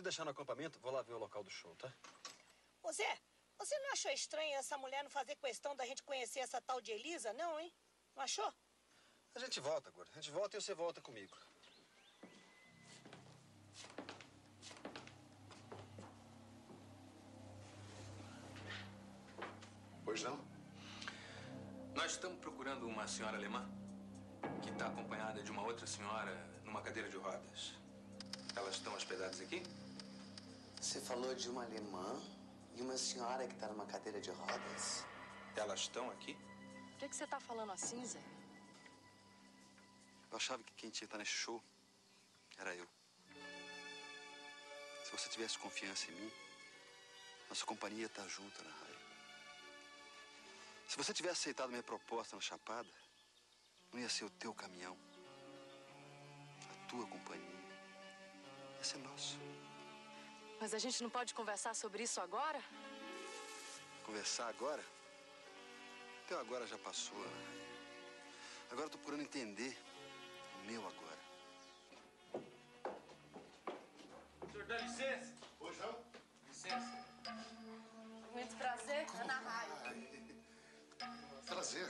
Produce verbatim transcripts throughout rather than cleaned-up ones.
deixar no acampamento, vou lá ver o local do show, tá? Ô Zé, você não achou estranho essa mulher não fazer questão da gente conhecer essa tal de Elisa, não, hein? Não achou? A gente volta agora. A gente volta e você volta comigo. Pois não? Nós estamos procurando uma senhora alemã que está acompanhada de uma outra senhora numa cadeira de rodas. Elas estão hospedadas aqui? Você falou de uma alemã e uma senhora que está numa cadeira de rodas? Elas estão aqui? Por que, que você está falando assim, Zé? Eu achava que quem tinha que estar nesse show era eu. Se você tivesse confiança em mim, nossa companhia ia estar junto na raia. Se você tivesse aceitado minha proposta na Chapada, não ia ser o teu caminhão, a tua companhia. Ia ser nosso. Mas a gente não pode conversar sobre isso agora? Conversar agora? Teu agora já passou. Agora eu tô procurando entender o meu agora. Senhor, dá licença. Pois não? Licença. Muito prazer, Ana Raia. Prazer.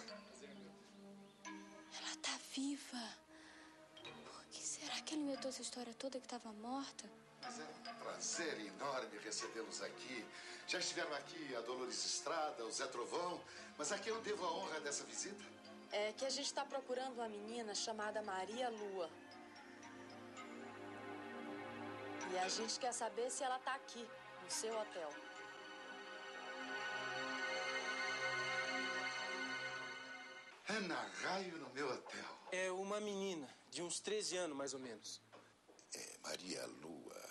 Ela tá viva. Por que será que ela inventou essa história toda que estava morta? Mas é um prazer enorme recebê-los aqui. Já estiveram aqui a Dolores Estrada, o Zé Trovão, mas a quem eu devo a honra dessa visita? É que a gente está procurando uma menina chamada Maria Lua. E a gente quer saber se ela tá aqui, no seu hotel. Ana Raio no meu hotel. É uma menina, de uns treze anos, mais ou menos. É Maria Lua.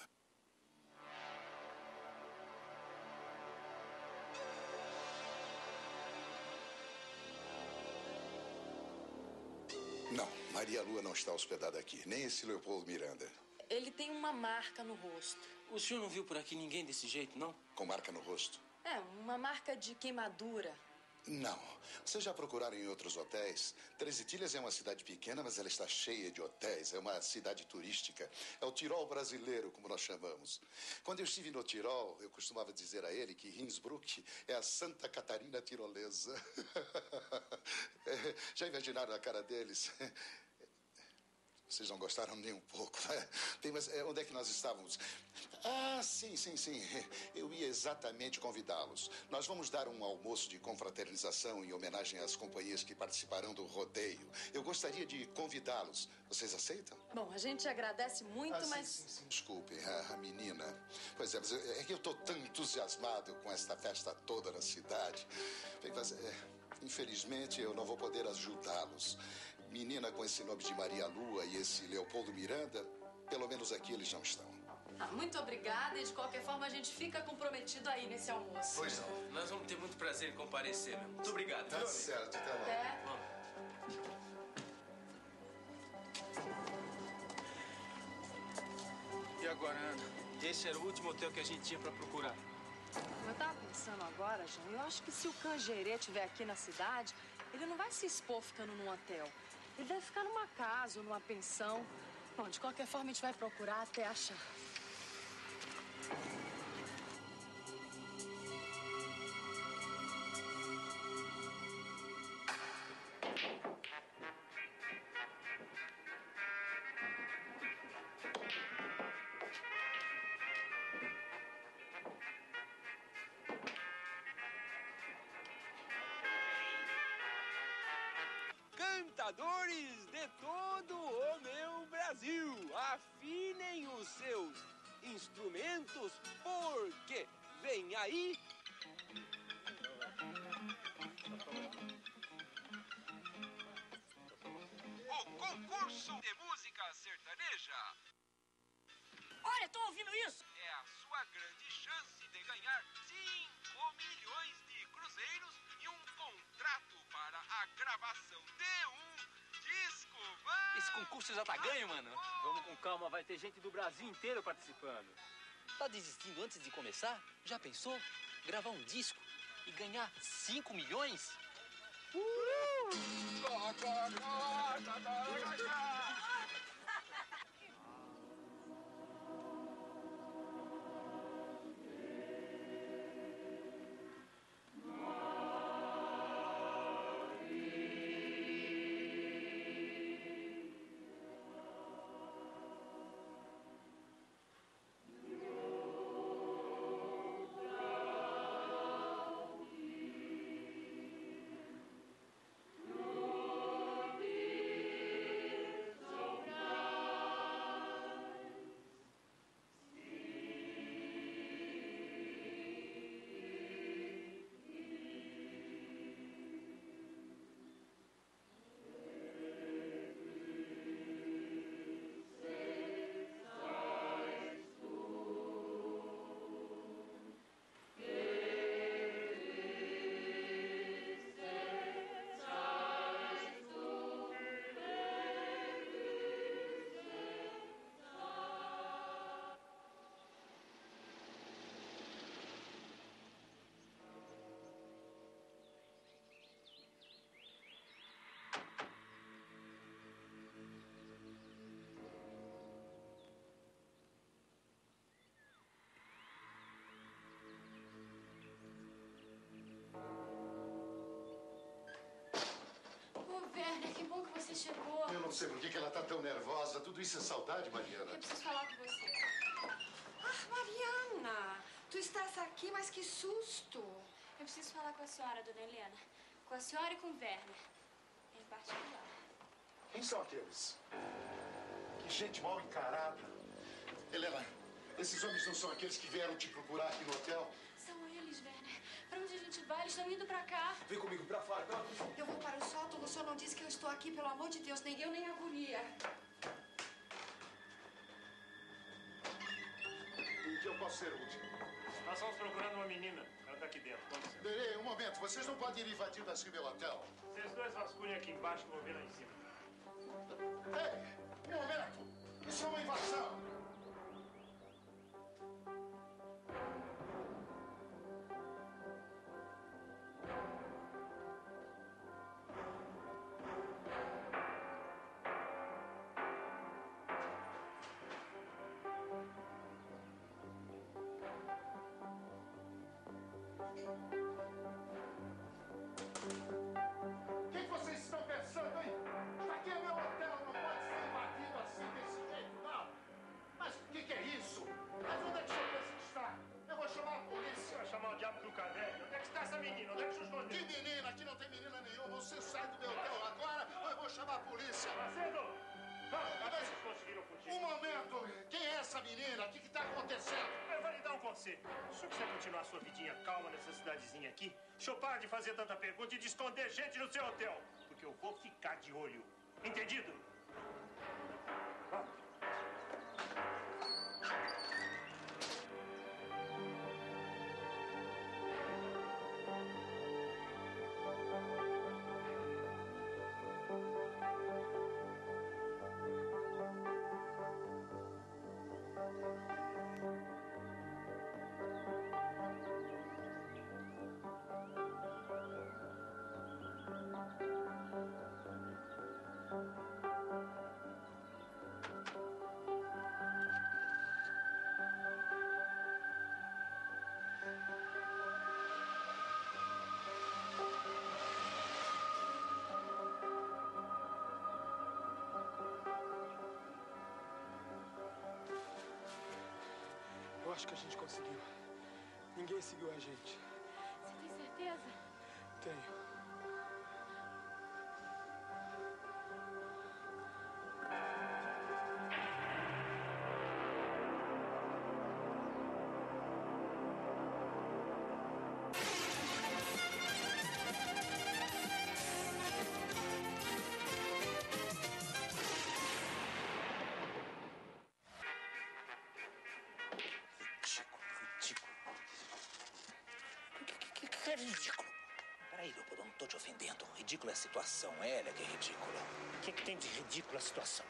Não, Maria Lua não está hospedada aqui, nem esse Leopoldo Miranda. Ele tem uma marca no rosto. O senhor não viu por aqui ninguém desse jeito, não? Com marca no rosto? É, uma marca de queimadura. Não. Vocês já procuraram em outros hotéis? Treze Itilhas é uma cidade pequena, mas ela está cheia de hotéis. É uma cidade turística. É o Tirol brasileiro, como nós chamamos. Quando eu estive no Tirol, eu costumava dizer a ele que Innsbruck é a Santa Catarina tirolesa. É, já imaginaram a cara deles? Vocês não gostaram nem um pouco, né? Bem, mas é, onde é que nós estávamos? Ah, sim, sim, sim. Eu ia exatamente convidá-los. Nós vamos dar um almoço de confraternização em homenagem às companhias que participarão do rodeio. Eu gostaria de convidá-los. Vocês aceitam? Bom, a gente agradece muito, ah, sim, mas... Sim, sim. Desculpem, a, a menina. Pois é, mas é que eu estou tão entusiasmado com esta festa toda na cidade. Bem, mas, é, infelizmente, eu não vou poder ajudá-los. Menina com esse nome de Maria Lua e esse Leopoldo Miranda, pelo menos aqui eles não estão. Ah, muito obrigada e, de qualquer forma, a gente fica comprometido aí nesse almoço. Pois não. Nós vamos ter muito prazer em comparecer, meu. Muito obrigado. Tá viu, certo, até lá. É. Vamos. E agora, Ana? Esse era o último hotel que a gente tinha pra procurar. Eu tava pensando agora, João, eu acho que se o Cangerê estiver aqui na cidade, ele não vai se expor ficando num hotel. Ele deve ficar numa casa ou numa pensão. Bom, de qualquer forma, a gente vai procurar até achar. Cantadores de todo o meu Brasil, afinem os seus instrumentos, porque vem aí o concurso de música sertaneja. Olha, estão ouvindo isso? É a sua grande chance de ganhar cinco milhões de cruzeiros e um contrato para a gravação de um disco. Vamos! Esse concurso já tá ganho, mano. Vamos com calma, vai ter gente do Brasil inteiro participando. Tá desistindo antes de começar? Já pensou? Gravar um disco e ganhar cinco milhões? Uh! chegou. Eu não sei por que que ela tá tão nervosa. Tudo isso é saudade, Mariana. Eu preciso falar com você. Ah, Mariana, tu estás aqui, mas que susto. Eu preciso falar com a senhora, dona Helena. Com a senhora e com o Werner. Em particular. Quem são aqueles? Que gente mal encarada. Helena, esses homens não são aqueles que vieram te procurar aqui no hotel? São eles, Werner. Pra onde a gente vai? Eles estão indo pra cá. Vem comigo, pra fora. Pra... Eu vou para o sótão. O senhor não disse que eu estou aqui, pelo amor de Deus. Nem eu, nem a guria. Em que eu posso ser útil? Nós estamos procurando uma menina. Ela tá aqui dentro. Vamos ver. Peraí, um momento. Vocês não podem ir invadindo assim meu hotel. Vocês dois vasculhem aqui embaixo que eu vou ver lá em cima. Ei, um momento. Isso é uma invasão. O que vocês estão pensando, hein? Aqui é meu hotel, não pode ser invadido assim, desse jeito, não. Mas o que, que é isso? Mas onde é que o senhor pensa que está? Eu vou chamar a polícia. Vai chamar o diabo do caderno. Onde é que está essa menina? Onde é que se escondeu? Que menina? Aqui não tem menina nenhuma. Você sai do meu hotel agora ou eu vou chamar a polícia. Macedo! Vamos, Mas- vocês conseguiram fugir. Um momento. Quem é essa menina? O que está acontecendo? Eu vou lhe dar um conselho. Se o senhor quiser continuar a sua vidinha calma nessa cidadezinha aqui, o senhor para de fazer tanta pergunta e de esconder gente no seu hotel. Porque eu vou ficar de olho. Entendido? Vamos. Eu acho que a gente conseguiu. Ninguém seguiu a gente. Você tem certeza? Tenho. Que, que é ridículo? Peraí, Leopoldo, eu não tô te ofendendo. Ridícula é a situação, é ela que é ridícula. O que, que tem de ridículo a situação?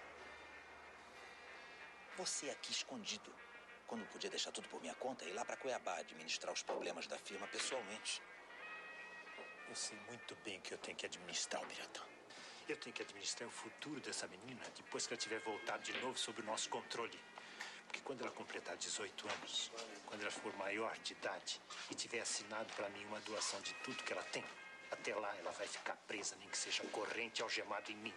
Você aqui escondido, quando podia deixar tudo por minha conta e ir lá pra Cuiabá administrar os problemas da firma pessoalmente. Eu sei muito bem que eu tenho que administrar o Biratã. Eu tenho que administrar o futuro dessa menina depois que ela tiver voltado de novo sob o nosso controle. Porque quando ela completar dezoito anos, quando ela for maior de idade e tiver assinado para mim uma doação de tudo que ela tem, até lá ela vai ficar presa, nem que seja corrente algemada em mim.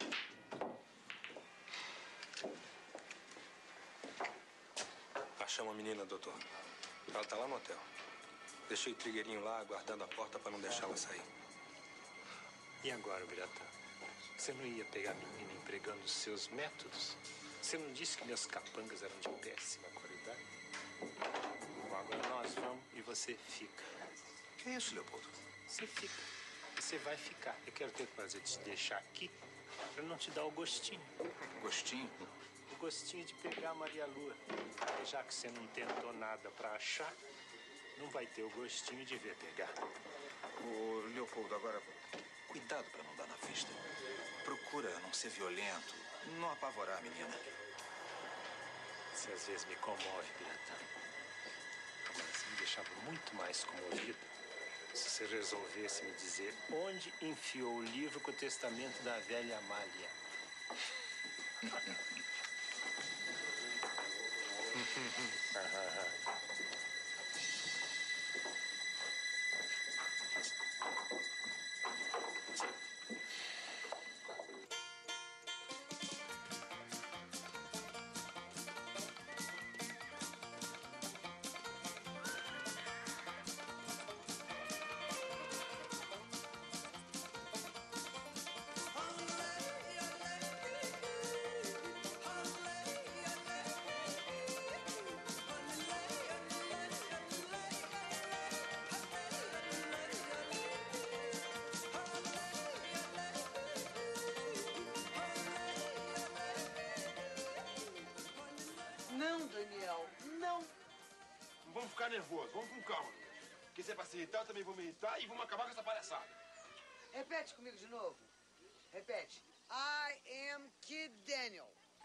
Achamos a menina, doutor. Ela tá lá no hotel. Deixei o trigueirinho lá, aguardando a porta para não deixá-la sair. E agora, Biratã? Você não ia pegar a menina empregando os seus métodos? Você não disse que meus capangas eram de péssima qualidade? Bom, agora nós vamos e você fica. Que é isso, Leopoldo? Você fica. Você vai ficar. Eu quero ter o prazer de te deixar aqui para não te dar o gostinho. Gostinho? O gostinho de pegar a Maria Lua. E já que você não tentou nada para achar, não vai ter o gostinho de ver pegar. Ô, Leopoldo, agora, cuidado para não dar na vista. Procura não ser violento, não apavorar a menina. Você às vezes me comove, Biratã. Agora, você me deixava muito mais comovido se você resolvesse me dizer onde enfiou o livro com o testamento da velha Amália. nervoso. Vamos com calma. Porque se é pra se irritar, eu também vou me irritar e vamos acabar com essa palhaçada. Repete comigo de novo. Repete. I am Kid Daniel.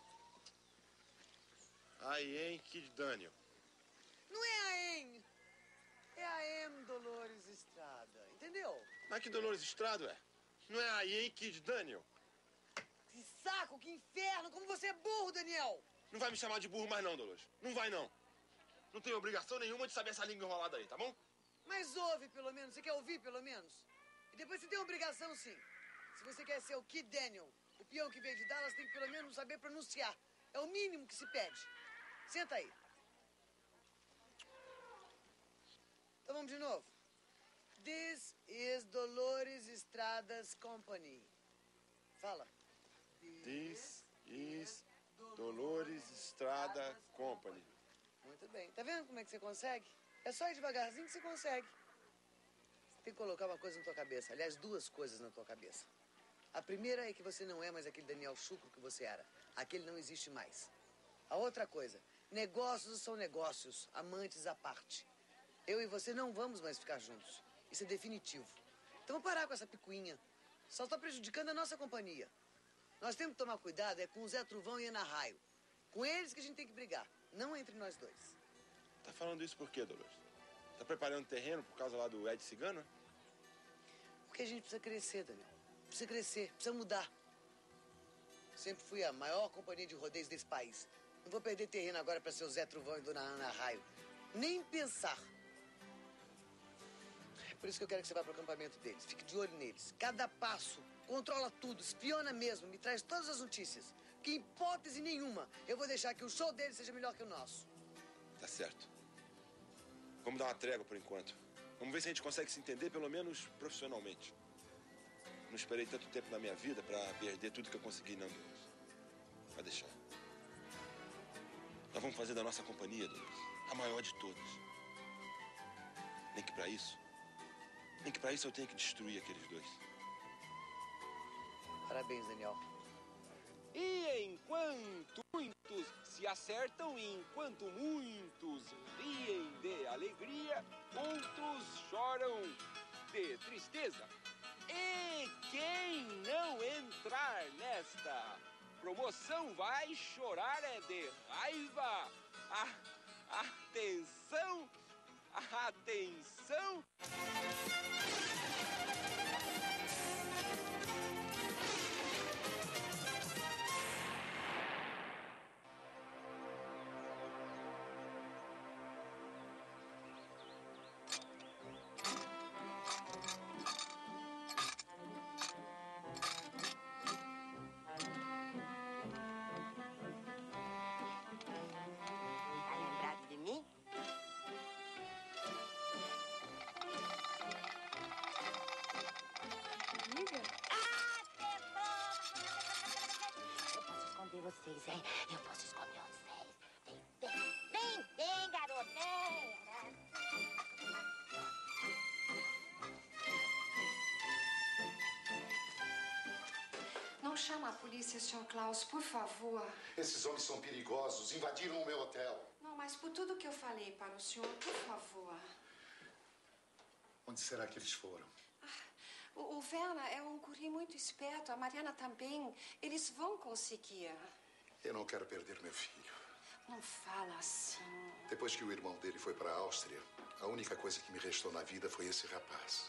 I am Kid Daniel. Não é a Em. É a M Dolores Estrada. Entendeu? Mas que Dolores Estrada, é? Não é a I am Kid Daniel? Que saco, que inferno. Como você é burro, Daniel. Não vai me chamar de burro mais não, Dolores. Não vai, não. Não tenho obrigação nenhuma de saber essa língua enrolada aí, tá bom? Mas ouve, pelo menos. Você quer ouvir, pelo menos? E depois você tem obrigação, sim. Se você quer ser o Kid Daniel, o peão que veio de Dallas, tem que pelo menos saber pronunciar. É o mínimo que se pede. Senta aí. Então vamos de novo. This is Dolores Estrada's Company. Fala. This is Dolores Estrada Company. Muito bem. Tá vendo como é que você consegue? É só ir devagarzinho que você consegue. Você tem que colocar uma coisa na tua cabeça. Aliás, duas coisas na tua cabeça. A primeira é que você não é mais aquele Daniel Chucro que você era. Aquele não existe mais. A outra coisa, negócios são negócios, amantes à parte. Eu e você não vamos mais ficar juntos. Isso é definitivo. Então vamos parar com essa picuinha. Só está prejudicando a nossa companhia. Nós temos que tomar cuidado é com o Zé Truvão e Ana Raio. Com eles que a gente tem que brigar, não entre nós dois. Tá falando isso por quê, Dolores? Tá preparando terreno por causa lá do Ed Cigano? Porque a gente precisa crescer, Daniel. Precisa crescer, precisa mudar. Sempre fui a maior companhia de rodeios desse país. Não vou perder terreno agora para ser o Zé Truvão e Dona Ana Raio. Nem pensar. É por isso que eu quero que você vá pro acampamento deles. Fique de olho neles. Cada passo, controla tudo, espiona mesmo, me traz todas as notícias. Que em hipótese nenhuma eu vou deixar que o show deles seja melhor que o nosso. Tá certo. Vamos dar uma trégua por enquanto. Vamos ver se a gente consegue se entender, pelo menos profissionalmente. Não esperei tanto tempo na minha vida pra perder tudo que eu consegui, não, Dolores. Vai deixar. Nós vamos fazer da nossa companhia, Dolores, a maior de todas. Nem que pra isso, nem que pra isso eu tenha que destruir aqueles dois. Parabéns, Daniel. E enquanto muitos se acertam, e enquanto muitos riem de alegria, outros choram de tristeza. E quem não entrar nesta promoção vai chorar é de raiva. A, atenção, atenção. Vocês, hein? Eu posso esconder vocês. Vem, vem, vem, vem, garoto. Não chama a polícia, senhor Klaus, por favor. Esses homens são perigosos. Invadiram o meu hotel. Não, mas por tudo que eu falei para o senhor, por favor. Onde será que eles foram? O, o Werner é um guri muito esperto, a Mariana também. Eles vão conseguir. Eu não quero perder meu filho. Não fala assim. Depois que o irmão dele foi para a Áustria, a única coisa que me restou na vida foi esse rapaz.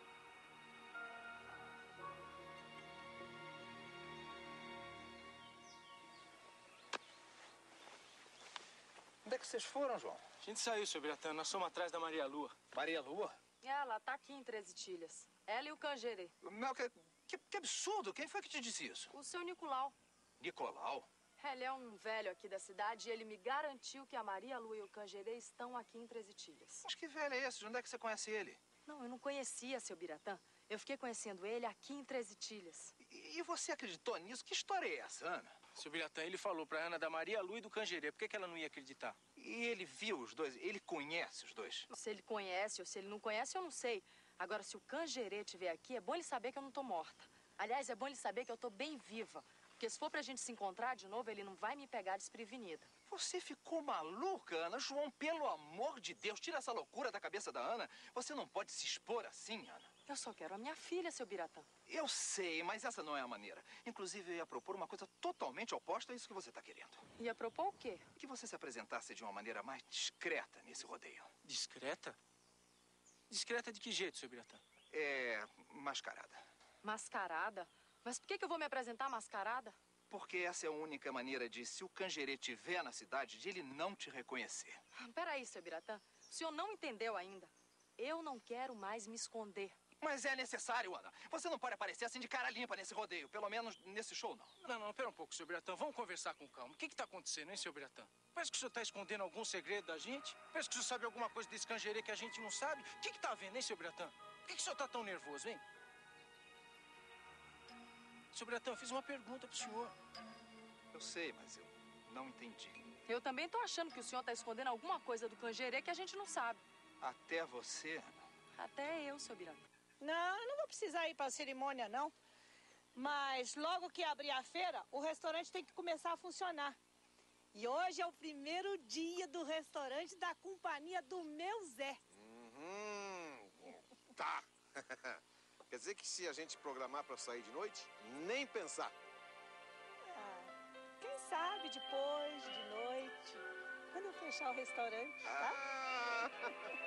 Onde é que vocês foram, João? A gente saiu, seu Biratã. Nós somos atrás da Maria Lua. Maria Lua? Ela tá aqui em Treze Tilhas. Ela e o Cangerê. Não, que, que, que absurdo. Quem foi que te disse isso? O seu Nicolau. Nicolau? Ele é um velho aqui da cidade e ele me garantiu que a Maria Lua e o Cangerê estão aqui em Treze Tilhas. Mas que velho é esse? De onde é que você conhece ele? Não, eu não conhecia, seu Biratã. Eu fiquei conhecendo ele aqui em Treze Tilhas. E, e você acreditou nisso? Que história é essa, Ana? Seu Biratã, ele falou pra Ana da Maria Lua e do Cangerê. Por que, que ela não ia acreditar? E ele viu os dois? Ele conhece os dois? Se ele conhece ou se ele não conhece, eu não sei. Agora, se o Cangerê estiver aqui, é bom ele saber que eu não tô morta. Aliás, é bom ele saber que eu tô bem viva. Porque se for pra gente se encontrar de novo, ele não vai me pegar desprevenida. Você ficou maluca, Ana? João, pelo amor de Deus, tira essa loucura da cabeça da Ana. Você não pode se expor assim, Ana. Eu só quero a minha filha, seu Biratã. Eu sei, mas essa não é a maneira. Inclusive, eu ia propor uma coisa totalmente oposta a isso que você está querendo. Ia propor o quê? Que você se apresentasse de uma maneira mais discreta nesse rodeio. Discreta? Discreta de que jeito, seu Biratã? É... mascarada. Mascarada? Mas por que, que eu vou me apresentar mascarada? Porque essa é a única maneira de, se o Cangerê estiver na cidade, de ele não te reconhecer. Peraí, seu Biratã. O senhor não entendeu ainda. Eu não quero mais me esconder. Mas é necessário, Ana. Você não pode aparecer assim de cara limpa nesse rodeio. Pelo menos nesse show, não. Não, não, pera um pouco, seu Biratã. Vamos conversar com calma. O que está acontecendo, hein, seu Biratã? Parece que o senhor está escondendo algum segredo da gente. Parece que o senhor sabe alguma coisa desse Cangerê que a gente não sabe. O que está havendo, hein, seu Biratã? Por que, que o senhor está tão nervoso, hein? Seu Biratã, eu fiz uma pergunta pro senhor. Eu sei, mas eu não entendi. Eu também tô achando que o senhor está escondendo alguma coisa do Cangerê que a gente não sabe. Até você, Ana. Até eu, seu Biratã. Não, eu não vou precisar ir para a cerimônia, não. Mas logo que abrir a feira, o restaurante tem que começar a funcionar. E hoje é o primeiro dia do restaurante da companhia do meu Zé. Uhum. Tá. Quer dizer que se a gente programar para sair de noite, nem pensar. Ah, quem sabe depois, de noite, quando eu fechar o restaurante, tá? Ah.